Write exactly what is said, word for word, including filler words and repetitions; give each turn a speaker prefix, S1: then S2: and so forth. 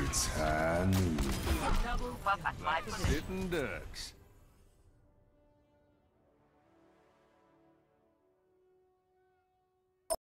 S1: It's high noon.
S2: Double weapon life.
S1: Sitting ducks.